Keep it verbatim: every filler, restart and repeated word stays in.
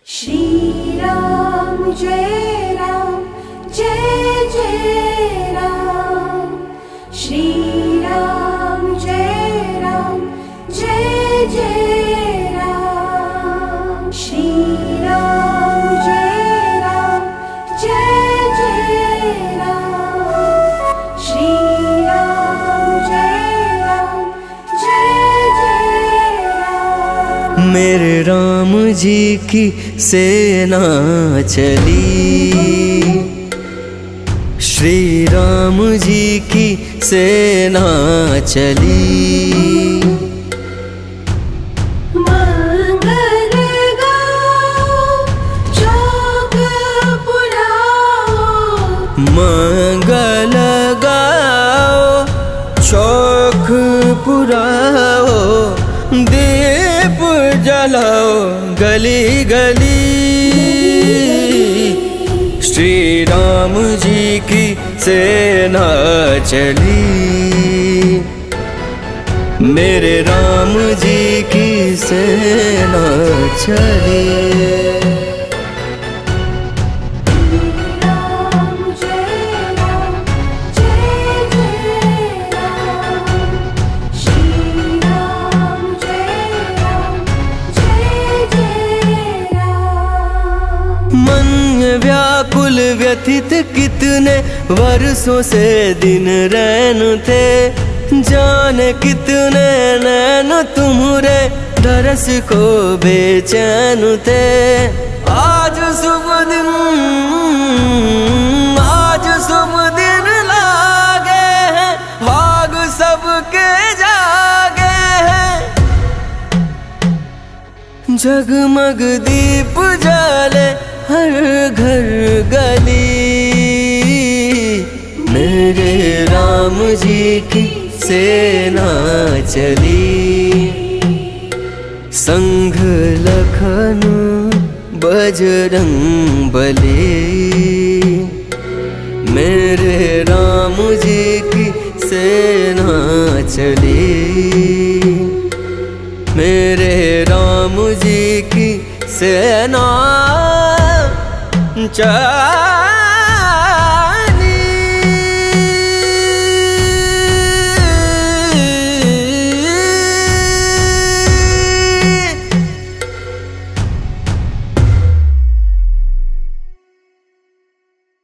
श्री राम जय राम जय जय राम। श्री राम जय राम जय जय राम। श्री राम जय राम जय जय राम। श्री राम जय राम जय जय राम। मेरे राम जी की सेना चली, श्री राम जी की सेना चली। मंगल गाओ चौक पुराओ, मंगल गाओ चौक पुराओ, दीप जलाओ गली गली। श्री राम जी की सेना चली, मेरे राम जी की सेना चली। मन व्याकुल व्यथित कितने वर्षों से दिन रैन थे, जाने कितने नैन तुम्हारे दरस को बेचैन थे। आज शुभ दिन, आज शुभ दिन लागे हैं, भाग सबके जागे हैं। जगमग दीप जले हर घर गली, मेरे राम जी की सेना चली। संघ लखन बजरंग बली, मेरे राम जी की सेना चली, मेरे राम जी की सेना चली।